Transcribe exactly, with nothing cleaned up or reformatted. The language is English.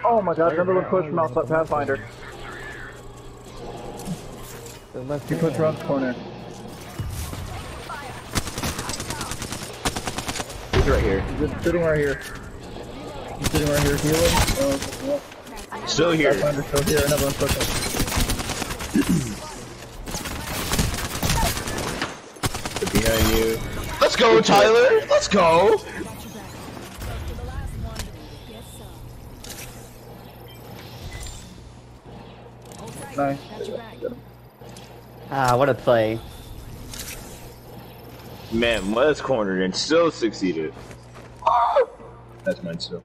Oh my god, another one pushed from outside Pathfinder. He pushed around the corner. He's right here. He's just sitting right here. He's sitting right here healing. Oh, yeah. Still here. Pathfinder's still here, another one's pushing. They're behind you. Let's go, Tyler! Let's go! Nice. Ah, what a play. Man, was cornered and still succeeded. That's mine still.